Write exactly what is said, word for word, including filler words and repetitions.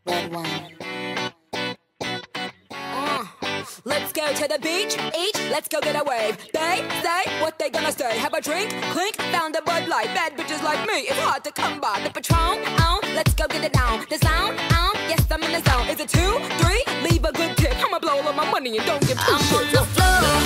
Red wine. Uh, let's go to the beach, each, let's go get a wave. They say what they gonna say. Have a drink, clink, found a Bud Light. Bad bitches like me, it's hard to come by. The Patron, on, let's go get it down. The sound, on, yes I'm in the zone. Is it two, three? Leave a good tip. I'ma blow all of my money and don't give two I'm shits. on the floor.